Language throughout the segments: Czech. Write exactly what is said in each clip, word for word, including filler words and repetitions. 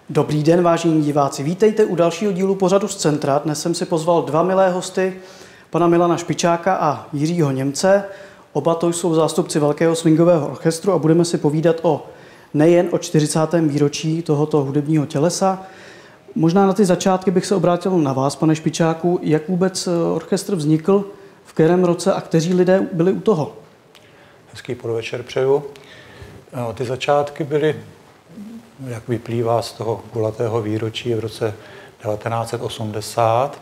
Dobrý den, vážení diváci. Vítejte u dalšího dílu pořadu z centra. Dnes jsem si pozval dva milé hosty, pana Milana Špičáka a Jiřího Němce. Oba to jsou zástupci Velkého swingového orchestru a budeme si povídat o nejen o čtyřicátém výročí tohoto hudebního tělesa. Možná na ty začátky bych se obrátil na vás, pane Špičáku. Jak vůbec orchestr vznikl, v kterém roce a kteří lidé byli u toho? Hezký podvečer přeju. No, ty začátky byly, jak vyplývá z toho kulatého výročí, v roce devatenáct set osmdesát.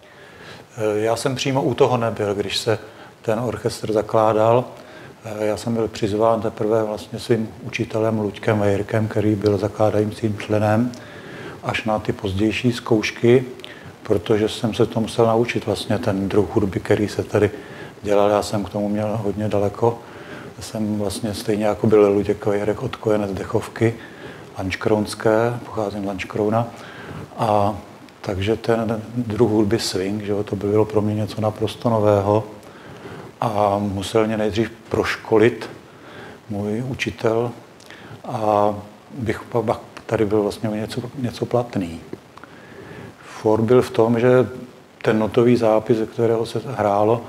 Já jsem přímo u toho nebyl, když se ten orchestr zakládal. Já jsem byl přizván teprve vlastně svým učitelem Luďkem Vejrkem, který byl zakládajícím členem, až na ty pozdější zkoušky, protože jsem se to musel naučit vlastně ten druh hudby, který se tady dělal. Já jsem k tomu měl hodně daleko. Jsem vlastně stejně jako byl Luděk Vejrek od kojenec Dechovky, Lanškrounské, pocházím z Lanškrouna. A takže ten druh hudby swing, že jo, to bylo pro mě něco naprosto nového. A musel mě nejdřív proškolit můj učitel a bych pak tady byl vlastně něco, něco platný. For byl v tom, že ten notový zápis, ze kterého se hrálo,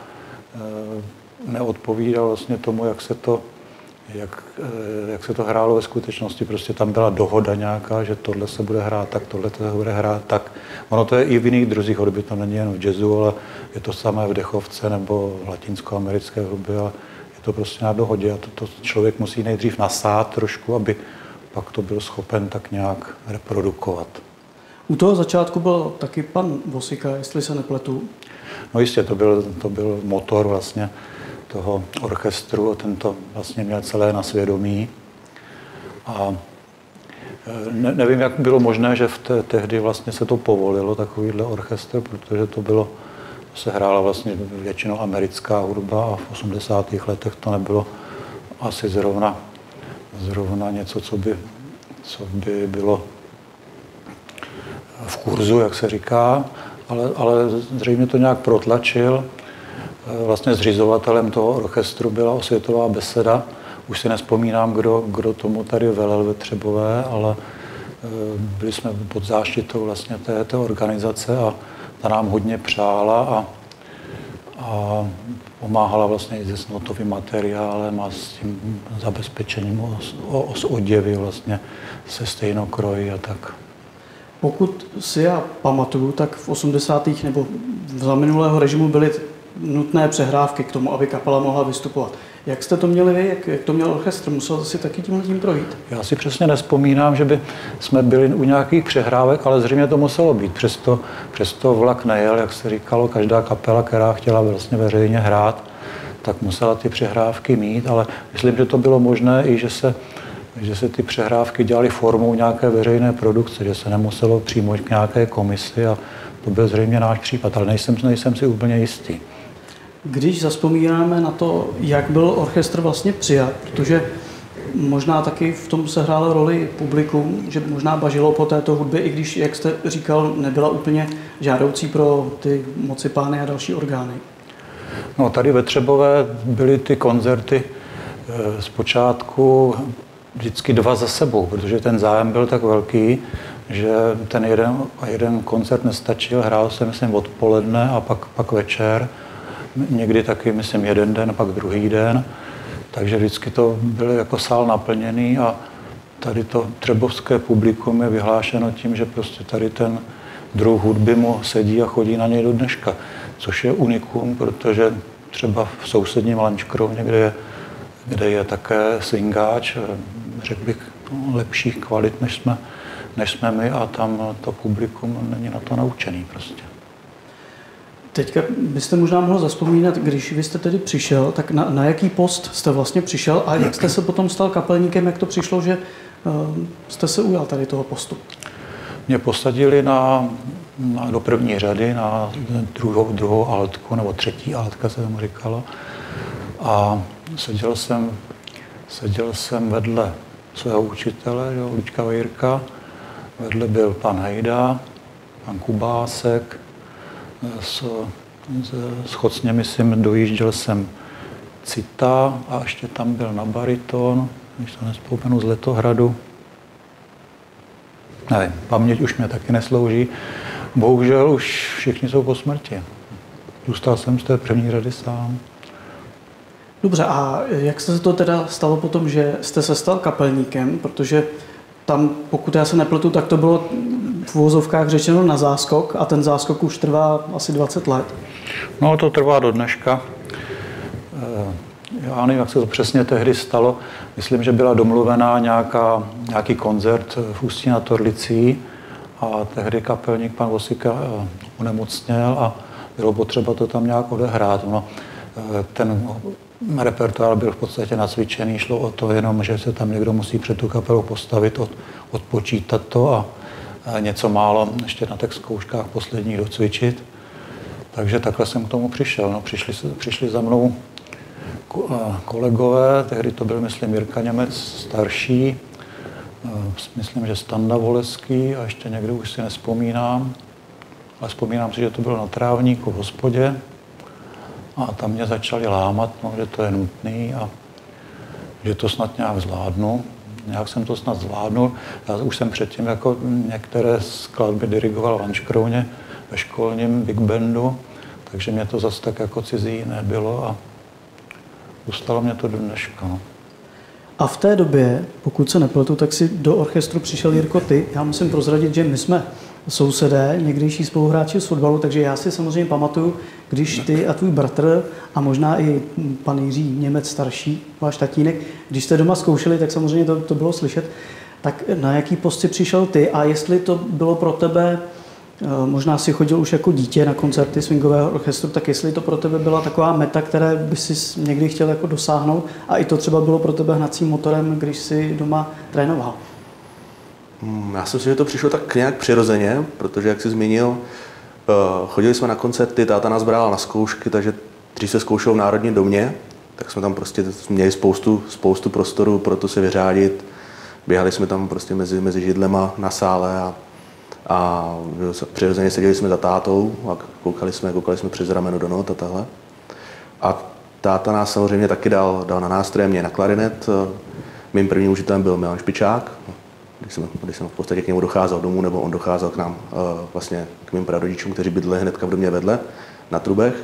neodpovídal vlastně tomu, jak se to, jak, jak se to hrálo ve skutečnosti. Prostě tam byla dohoda nějaká, že tohle se bude hrát tak, tohle se bude hrát tak. Ono to je i v jiných druzích hudby, to není jen v jazzu, ale je to samé v dechovce nebo v latinskoamerické hudbě. A je to prostě na dohodě a to, to člověk musí nejdřív nasát trošku, aby pak to byl schopen tak nějak reprodukovat. U toho začátku byl taky pan Vosika, jestli se nepletu. No jistě, to byl, to byl motor vlastně toho orchestru, ten to vlastně měl celé na svědomí. A ne, nevím, jak bylo možné, že v té, tehdy vlastně se to povolilo, takovýhle orchestr, protože to bylo, to se hrála vlastně většinou americká hudba a v osmdesátých letech to nebylo asi zrovna, zrovna něco, co by, co by bylo v kurzu, jak se říká, ale, ale zřejmě to nějak protlačil. Vlastně zřizovatelem toho orchestru byla Osvětová beseda. Už si nespomínám, kdo, kdo tomu tady velel ve Třebové, ale byli jsme pod záštitou vlastně té, té organizace a ta nám hodně přála a, a pomáhala vlastně i s notovým materiálem a s tím zabezpečením o, o, o oděvy vlastně se stejnokrojí a tak. Pokud si já pamatuju, tak v osmdesátých nebo za minulého režimu byly nutné přehrávky k tomu, aby kapela mohla vystupovat. Jak jste to měli vy? Jak, jak to měl orchestr? Musel si taky tímhle tím projít? Já si přesně nevzpomínám, že by jsme byli u nějakých přehrávek, ale zřejmě to muselo být. Přesto, přesto vlak nejel, jak se říkalo, každá kapela, která chtěla vlastně veřejně hrát, tak musela ty přehrávky mít, ale myslím, že to bylo možné i, že se, že se ty přehrávky dělaly formou nějaké veřejné produkce, že se nemuselo přijmout k nějaké komisi a to byl zřejmě náš případ, ale nejsem, nejsem si úplně jistý. Když zazpomínáme na to, jak byl orchestr vlastně přijat, protože možná taky v tom se hrálo roli publikum, že možná bažilo po této hudbě, i když, jak jste říkal, nebyla úplně žádoucí pro ty mocipány a další orgány. No, tady ve Třebové byly ty koncerty e, zpočátku vždycky dva za sebou, protože ten zájem byl tak velký, že ten jeden, jeden koncert nestačil, hrál se, myslím, odpoledne a pak, pak večer. Někdy taky, myslím, jeden den, pak druhý den. Takže vždycky to byl jako sál naplněný a tady to třebovské publikum je vyhlášeno tím, že prostě tady ten druh hudby mu sedí a chodí na něj do dneška. Což je unikum, protože třeba v sousedním Lanškrouně, kde je, kde je také swingáč, řekl bych, lepších kvalit, než jsme, než jsme my a tam to publikum není na to naučený prostě. Teďka byste možná mohl zazpomínat, když vy jste tedy přišel, tak na, na jaký post jste vlastně přišel a jak jste se potom stal kapelníkem, jak to přišlo, že uh, jste se ujal tady toho postu? Mě posadili na, na, do první řady na druhou, druhou altku, nebo třetí altka se tomu říkalo. A seděl jsem, seděl jsem vedle svého učitele, jo, Luďka Vejrka, vedle byl pan Hejda, pan Kubásek, s, s Chocně, myslím, dojížděl jsem Cita a ještě tam byl na bariton, když to nespomenu, z Letohradu. nevím, paměť už mě taky neslouží. Bohužel už všichni jsou po smrti. Zůstal jsem z té první řady sám. Dobře, a jak se to teda stalo potom, že jste se stal kapelníkem, protože tam, pokud já se nepletu, tak to bylo v uvozovkách řečeno na záskok a ten záskok už trvá asi dvacet let. No, to trvá do dneška. Já nevím, jak se to přesně tehdy stalo. Myslím, že byla domluvená nějaká, nějaký koncert v Ústí nad Orlicí a tehdy kapelník pan Vosika onemocněl a bylo potřeba to tam nějak odehrát. No, ten repertoár byl v podstatě nacvičený, šlo o to jenom, že se tam někdo musí před tu kapelu postavit, od, odpočítat to a, a něco málo ještě na těch zkouškách posledních docvičit. Takže takhle jsem k tomu přišel. No, přišli, přišli za mnou kolegové, tehdy to byl, myslím, Jirka Němec starší, myslím, že Standa Voleský a ještě někdo už si nespomínám, ale vzpomínám si, že to bylo na trávníku v hospodě a tam mě začali lámat, no, že to je nutný a že to snad nějak zvládnu. Nějak jsem to snad zvládnul. Já už jsem předtím jako některé skladby dirigoval v Lanškrouně ve školním big bandu, takže mě to zase tak jako cizí nebylo a zůstalo mě to do dneška. No. A v té době, pokud se nepletu, tak si do orchestru přišel Jirko ty. Já musím prozradit, že my jsme sousedé, někdejší spoluhráči z fotbalu, takže já si samozřejmě pamatuju, když ty a tvůj bratr a možná i pan Jiří Němec starší, váš tatínek, když jste doma zkoušeli, tak samozřejmě to, to bylo slyšet. Tak na jaký post si přišel ty a jestli to bylo pro tebe, možná si chodil už jako dítě na koncerty swingového orchestru, tak jestli to pro tebe byla taková meta, které by si někdy chtěl jako dosáhnout a i to třeba bylo pro tebe hnacím motorem, když si doma trénoval? Já si myslím, že to přišlo tak nějak přirozeně, protože, jak jsi zmínil, chodili jsme na koncerty, táta nás bral na zkoušky, takže když se zkoušelo v Národním domě, tak jsme tam prostě měli spoustu, spoustu prostoru pro to se vyřádit. Běhali jsme tam prostě mezi, mezi židlema na sále a, a přirozeně seděli jsme za tátou a koukali jsme, koukali jsme přes rameno do not a takhle. A táta nás samozřejmě taky dal, dal na nástroje, mě na klarinet. Mým prvním učitelem byl Milan Špičák. Když jsem, když jsem v podstatě k němu docházel domů, nebo on docházel k nám, uh, vlastně k mým prarodičům, kteří bydleli hnedka v domě vedle, na Trubech.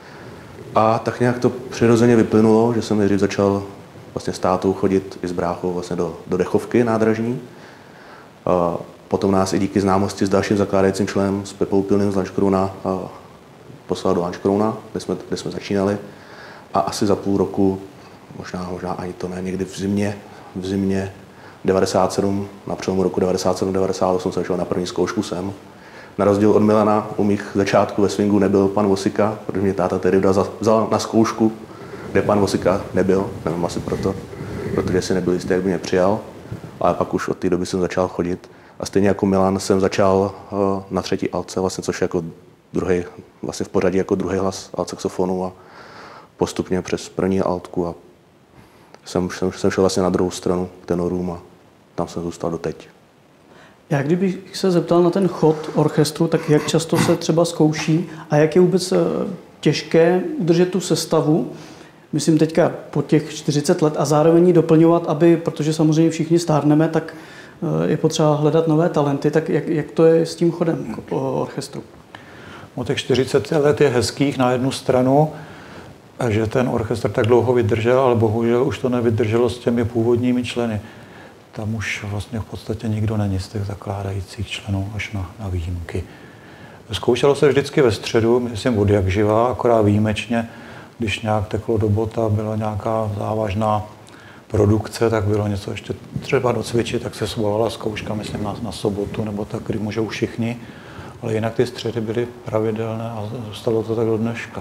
A tak nějak to přirozeně vyplynulo, že jsem nejdřív začal vlastně s tátou chodit i s bráchou vlastně do, do Dechovky nádražní. Uh, potom nás i díky známosti s dalším zakládajícím členem, s Pepou Pilným z Lanškrouna, uh, poslal do Lanškrouna, kde jsme, kde jsme začínali. A asi za půl roku, možná, možná ani to ne, někdy v zimě, v zimě devadesát sedm, na přelomu roku devadesát sedm devadesát osm jsem šel na první zkoušku sem. Na rozdíl od Milana u mých začátků ve swingu nebyl pan Vosika, protože mě táta tedy vzal na zkoušku, kde pan Vosika nebyl, nevím asi proto, protože si nebyl jistý, jak by mě přijal, ale pak už od té doby jsem začal chodit. A stejně jako Milan jsem začal na třetí altce, vlastně, což je jako druhý, vlastně v pořadí jako druhý hlas altsaxofonu a postupně přes první altku a jsem, jsem, jsem šel vlastně na druhou stranu k tenorům a tam jsem zůstal doteď. Já kdybych se zeptal na ten chod orchestru, tak jak často se třeba zkouší a jak je vůbec těžké udržet tu sestavu, myslím teďka po těch čtyřicet let a zároveň ji doplňovat, aby, protože samozřejmě všichni stárneme, tak je potřeba hledat nové talenty, tak jak, jak to je s tím chodem orchestru? O těch čtyřicet let je hezkých na jednu stranu, že ten orchestr tak dlouho vydržel, ale bohužel už to nevydrželo s těmi původními členy. Tam už vlastně v podstatě nikdo není z těch zakládajících členů, až na, na výjimky. Zkoušelo se vždycky ve středu, myslím od jak živá, akorát výjimečně, když nějak teklo do bota, byla nějaká závažná produkce, tak bylo něco ještě třeba docvičit, tak se svolala zkouška, myslím, na, na sobotu, nebo tak, kdy můžou všichni, ale jinak ty středy byly pravidelné a zůstalo to tak do dneška.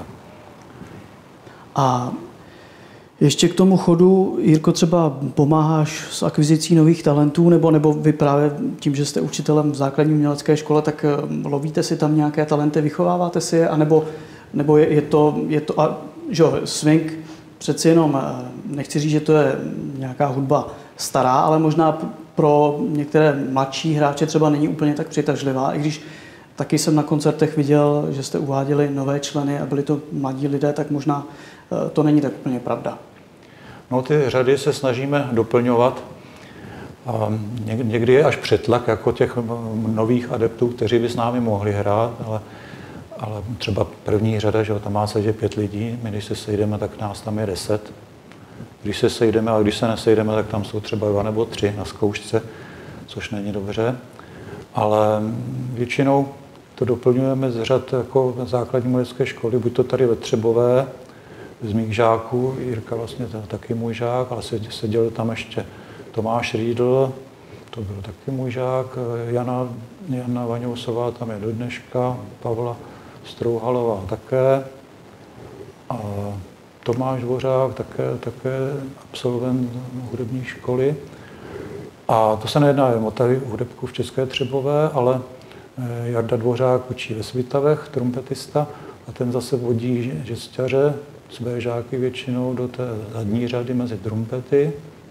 A ještě k tomu chodu, Jirko, třeba pomáháš s akvizicí nových talentů, nebo, nebo vy právě tím, že jste učitelem v základní umělecké škole, tak lovíte si tam nějaké talenty, vychováváte si je, anebo, nebo je, je to, je to a, že swing přeci jenom, nechci říct, že to je nějaká hudba stará, ale možná pro některé mladší hráče třeba není úplně tak přitažlivá, i když taky jsem na koncertech viděl, že jste uváděli nové členy a byli to mladí lidé, tak možná to není tak úplně pravda. No, ty řady se snažíme doplňovat. A někdy je až přetlak jako těch nových adeptů, kteří by s námi mohli hrát, ale, ale třeba první řada, že tam má sedět pět lidí, my když se sejdeme, tak nás tam je deset. Když se sejdeme, a když se nesejdeme, tak tam jsou třeba dva nebo tři na zkoušce, což není dobře. Ale většinou to doplňujeme z řad jako základní umělecké školy, buď to tady ve Třebové, z mých žáků, Jirka vlastně to taky můj žák, ale seděl tam ještě Tomáš Rýdl, to byl taky můj žák, Jana, Jana Vaňousová tam je do dneška, Pavla Strouhalová také, a Tomáš Dvořák také, také absolvent hudební školy. A to se nejedná jen o tady hudebku v České Třebové, ale Jarda Dvořák učí ve Svitavech, trumpetista, a ten zase vodí žesťaře, své žáky většinou do té zadní řady mezi trumpety.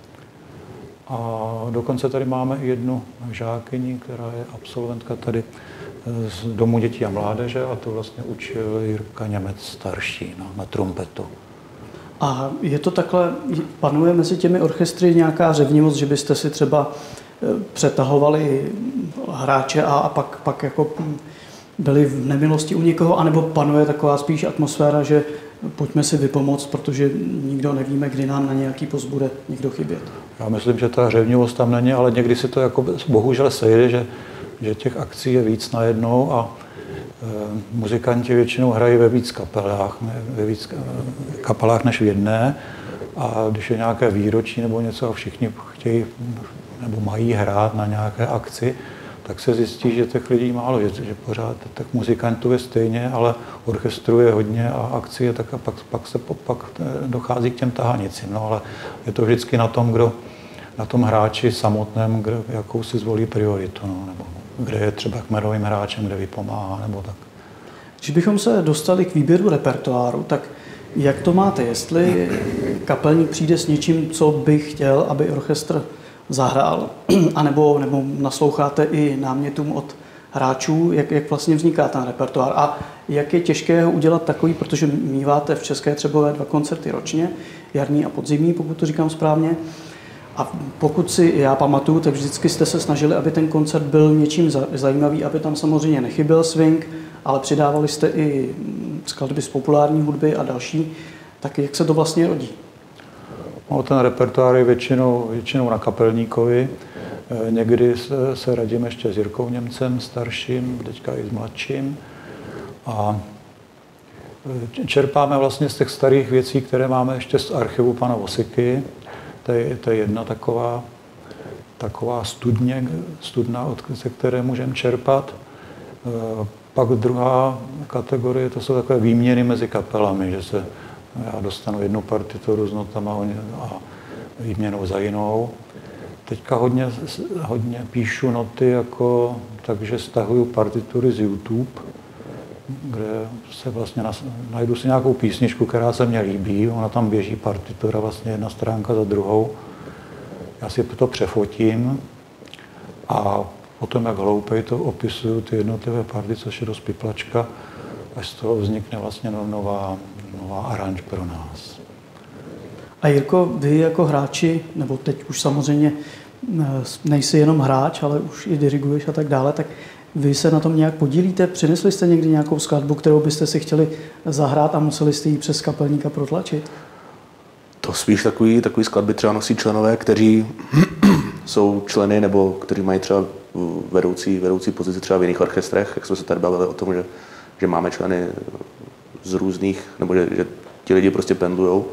A dokonce tady máme i jednu žákyni, která je absolventka tady z Domu dětí a mládeže, a to vlastně učil Jirka Němec starší no, na trumpetu. A je to takhle, panuje mezi těmi orchestry nějaká řevnivost, že byste si třeba přetahovali hráče a, a pak, pak jako byli v nemilosti u někoho, anebo panuje taková spíš atmosféra, že pojďme si vypomoct, protože nikdo nevíme, kdy nám na nějaký post bude někdo chybět. Já myslím, že ta řevnivost tam není, ale někdy si to jako bohužel sejde, že, že těch akcí je víc najednou a e, muzikanti většinou hrají ve víc kapelách, ne, ve víc kapelách než v jedné, a když je nějaké výročí nebo něco a všichni chtějí nebo mají hrát na nějaké akci, tak se zjistí, že těch lidí málo, že, že pořád tak muzikantů je stejně, ale orchestru je hodně a akci je tak, a pak, pak se pak dochází k těm tahanicím. No, ale je to vždycky na tom, kdo, na tom hráči samotném, kdo, jakou si zvolí prioritu, no, nebo kde je třeba kmenovým hráčem, kde vypomáhá, nebo tak. Když bychom se dostali k výběru repertoáru, tak jak to máte? Jestli kapelník přijde s něčím, co by chtěl, aby orchestr zahrál, anebo nebo nasloucháte i námětům od hráčů, jak, jak vlastně vzniká ten repertoár a jak je těžké ho udělat takový, protože míváte v České Třebové dva koncerty ročně, jarní a podzimní, pokud to říkám správně. A pokud si já pamatuju, tak vždycky jste se snažili, aby ten koncert byl něčím zajímavý, aby tam samozřejmě nechyběl swing, ale přidávali jste i skladby z populární hudby a další. Tak jak se to vlastně rodí? No, ten repertoár je většinou, většinou na kapelníkovi. Někdy se, se radím ještě s Jirkou Němcem starším, teďka i s mladším. A čerpáme vlastně z těch starých věcí, které máme ještě z archivu pana Vosiky. To je, to je jedna taková, taková studně, studna, ze které můžeme čerpat. Pak druhá kategorie, to jsou takové výměny mezi kapelami, že se já dostanu jednu partituru s notama a výměnou za jinou. Teďka hodně, hodně píšu noty, jako, takže stahuju partitury z YouTube, kde se vlastně nas, najdu si nějakou písničku, která se mně líbí, ona tam běží partitura, vlastně jedna stránka za druhou. Já si to přefotím a potom, jak hloupej, to opisuju ty jednotlivé party, což je dost piplačka, až z toho vznikne vlastně nová, nová aranž pro nás. A Jirko, vy jako hráči, nebo teď už samozřejmě nejsi jenom hráč, ale už i diriguješ a tak dále, tak vy se na tom nějak podílíte? Přinesli jste někdy nějakou skladbu, kterou byste si chtěli zahrát a museli jste ji přes kapelníka protlačit? To spíš takový, takový skladby třeba nosí členové, kteří jsou členy nebo kteří mají třeba vedoucí, vedoucí pozici třeba v jiných orchestrech, jak jsme se tady bavili o tom, že, že máme členy z různých, nebo že, že ti lidi prostě pendlujou.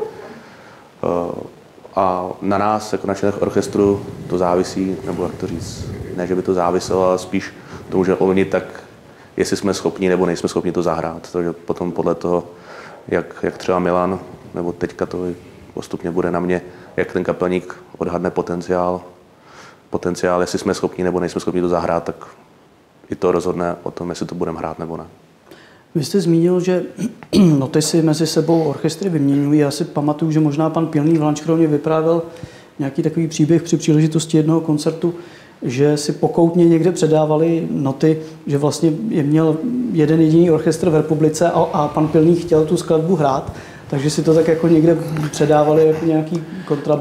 A na nás, jako na členech orchestru, to závisí, nebo jak to říct, ne, že by to záviselo, ale spíš tomu, že oni tak, jestli jsme schopni nebo nejsme schopni to zahrát. Takže potom podle toho, jak, jak třeba Milan, nebo teďka to postupně bude na mě, jak ten kapelník odhadne potenciál, potenciál, jestli jsme schopni nebo nejsme schopni to zahrát, tak i to rozhodne o tom, jestli to budeme hrát nebo ne. Vy jste zmínil, že noty si mezi sebou orchestry vyměňují. Já si pamatuju, že možná pan Pilný v Lanškromě vyprávěl nějaký takový příběh při příležitosti jednoho koncertu, že si pokoutně někde předávali noty, že vlastně je měl jeden jediný orchestr v republice a, a pan Pilný chtěl tu skladbu hrát, takže si to tak jako někde předávali jako nějaký kontraband.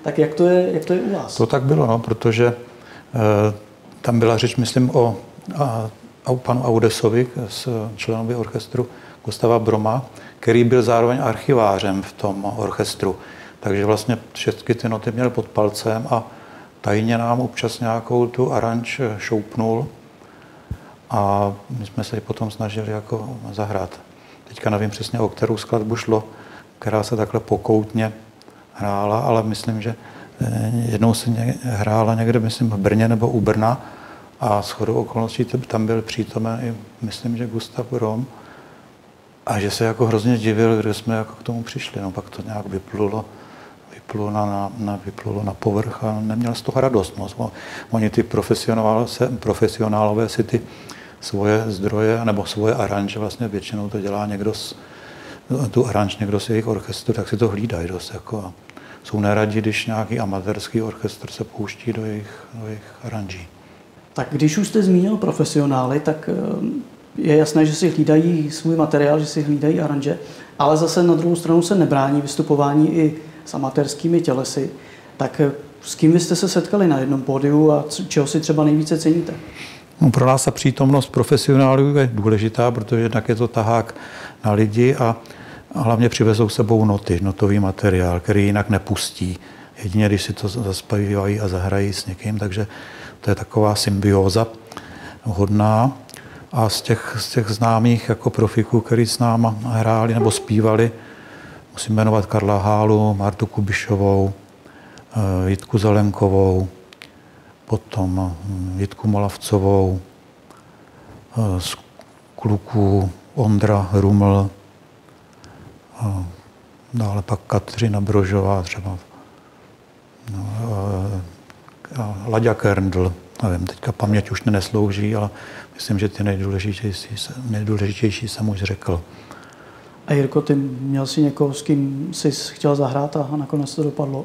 Tak jak to je, jak to je u vás? To tak bylo, no, protože e, tam byla řeč, myslím, o, a, o panu Audesovi, z členovi orchestru Gustava Broma, který byl zároveň archivářem v tom orchestru. Takže vlastně všechny ty noty měl pod palcem a tajně nám občas nějakou tu aranž šoupnul a my jsme se ji potom snažili jako zahrát. Teďka nevím přesně, o kterou skladbu šlo, která se takhle pokoutně hrála, ale myslím, že jednou se hrála někde, myslím, v Brně nebo u Brna a shodou okolností tam byl přítomen i, myslím, že Gustav Brom a že se jako hrozně divil, kde jsme jako k tomu přišli. No pak to nějak vyplulo, vyplulo na, na, na, vyplulo na povrch a neměl z toho radost. No. Oni ty profesionálové si ty svoje zdroje nebo svoje aranže, vlastně většinou to dělá někdo z, tu aranž někdo z jejich orchestru, tak si to hlídají dost. Jako, jsou neradi, když nějaký amatérský orchestr se pouští do jejich, do jejich aranží. Tak když už jste zmínil profesionály, tak je jasné, že si hlídají svůj materiál, že si hlídají aranže, ale zase na druhou stranu se nebrání vystupování i s amatérskými tělesy. Tak s kým vy jste se setkali na jednom pódiu a čeho si třeba nejvíce ceníte? No, pro nás ta přítomnost profesionálů je důležitá, protože jednak je to tahák na lidi a hlavně přivezou sebou noty, notový materiál, který jinak nepustí. Jedině, když si to zaspívají a zahrají s někým, takže to je taková symbióza hodná. A z těch, z těch známých jako profiků, který s náma hráli nebo zpívali, musím jmenovat Karla Hálu, Martu Kubišovou, Jitku Zelenkovou, potom Jitku Molavcovou, z kluků Ondra Ruml, dále pak Kateřina Brožová třeba, Laďa Kerndl, nevím, teďka paměť už neslouží, ale myslím, že ty nejdůležitější, nejdůležitější jsem už řekl. A Jirko, ty měl jsi někoho, s kým jsi chtěl zahrát a nakonec to dopadlo?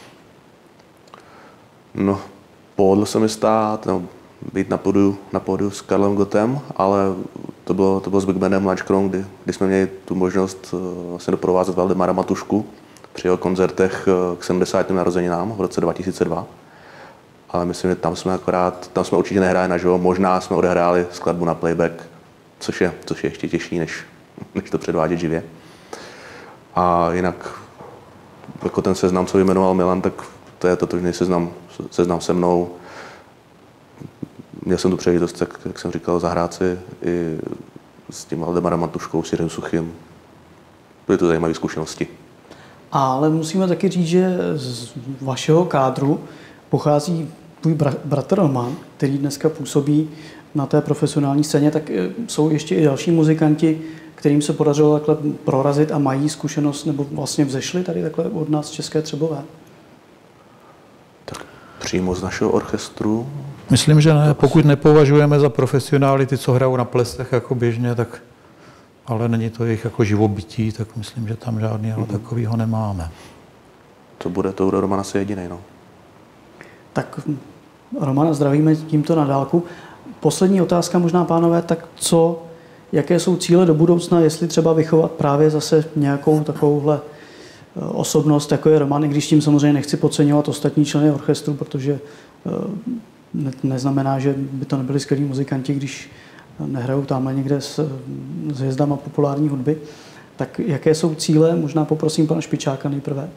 No, pohodl se mi stát, no, být na pódiu, na pódiu s Karlem Gottem, ale to bylo, to bylo s Big Bandem Lačkrom, kdy, kdy jsme měli tu možnost vlastně doprovázet Valdemara Matušku při jeho koncertech k sedmdesátým narozeninám v roce dva tisíce dva. Ale myslím, že tam jsme akorát, tam jsme určitě nehráli naživo, možná jsme odehráli skladbu na playback, což je, což je ještě těžší, než, než to předvádět živě. A jinak, jako ten seznam, co vyjmenoval Milan, tak to je totožný seznam, seznam se mnou. Měl jsem tu příležitost, jak, jak jsem říkal, zahrát si i s tím Valdemarem Matuškou, s Jirem Suchým. Byly to zajímavé zkušenosti. Ale musíme taky říct, že z vašeho kádru pochází tvůj bra- bratr Roman, který dneska působí na té profesionální scéně, tak jsou ještě i další muzikanti, kterým se podařilo takhle prorazit a mají zkušenost, nebo vlastně vzešli tady takhle od nás z České Třebové? Tak přímo z našeho orchestru? Myslím, že ne. Pokud nepovažujeme za profesionály ty, co hrajou na plesech jako běžně, tak, ale není to jejich jako živobytí, tak myslím, že tam žádný ale mm-hmm. takovýho nemáme. To bude, to bude Roman asi jedinej, no. Tak Romana zdravíme tímto na dálku. Poslední otázka možná, pánové, tak co, jaké jsou cíle do budoucna, jestli třeba vychovat právě zase nějakou takovouhle osobnost, jako je Roman, i když tím samozřejmě nechci podceňovat ostatní členy orchestru, protože ne, neznamená, že by to nebyli skvělí muzikanti, když nehrajou tamhle někde s, s hvězdama populární hudby. Tak jaké jsou cíle? Možná poprosím pana Špičáka nejprve.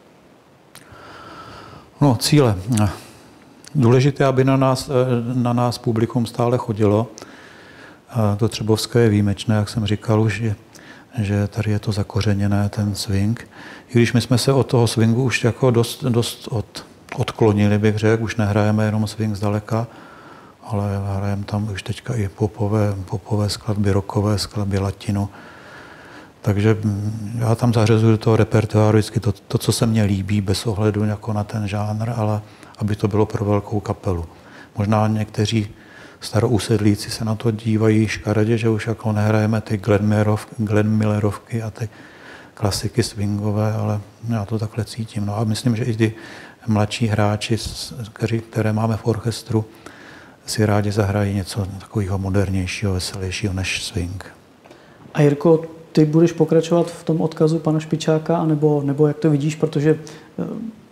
No, cíle. Důležité, aby na nás, na nás publikum stále chodilo. To Třebovské je výjimečné, jak jsem říkal už, že, že tady je to zakořeněné, ten swing. I když my jsme se od toho swingu už jako dost, dost od, odklonili, bych řekl, už nehrajeme jenom swing zdaleka, ale hrajeme tam už teďka i popové, popové skladby, rockové skladby, latinu. Takže já tam zařazuju do toho repertoáru vždycky to, to, co se mně líbí, bez ohledu jako na ten žánr, ale aby to bylo pro velkou kapelu. Možná někteří starousedlíci se na to dívají škaredě, že už jako nehrajeme ty Glenn Millerovky a ty klasiky swingové, ale já to takhle cítím. No a myslím, že i ty mladší hráči, které máme v orchestru, si rádi zahrají něco takového modernějšího, veselějšího než swing. A Jirko, ty budeš pokračovat v tom odkazu pana Špičáka, anebo, nebo jak to vidíš, protože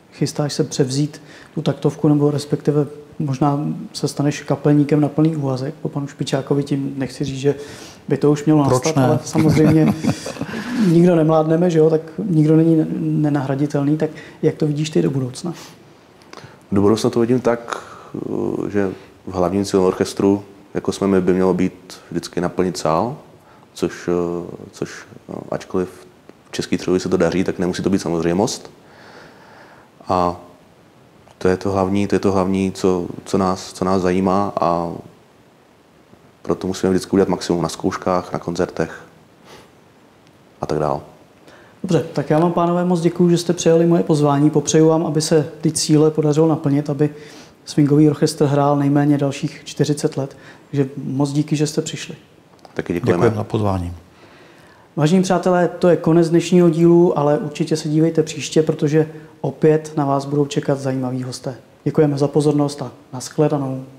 chystáš se převzít tu taktovku, nebo respektive možná se staneš kapelníkem na plný úvazek. Po panu Špičákovi tím nechci říct, že by to už mělo nastat, ale samozřejmě nikdo nemládneme, že jo, tak nikdo není nenahraditelný. Tak jak to vidíš ty do budoucna? Do budoucna to vidím tak, že v hlavním cílu orchestru, jako jsme my, by mělo být vždycky naplnit sál, což, což no, ačkoliv v České Třebové se to daří, tak nemusí to být samozřejmost. A to je to hlavní, to je to hlavní, co, co, nás, co nás zajímá, a proto musíme vždycky udělat maximum na zkouškách, na koncertech a tak dále. Dobře, tak já vám, pánové, moc děkuju, že jste přijali moje pozvání. Popřeju vám, aby se ty cíle podařilo naplnit, aby swingový orchestr hrál nejméně dalších čtyřicet let. Takže moc díky, že jste přišli. Taky děkujeme. Děkujeme za pozvání. Vážení přátelé, to je konec dnešního dílu, ale určitě se dívejte příště, protože opět na vás budou čekat zajímaví hosté. Děkujeme za pozornost a nashledanou.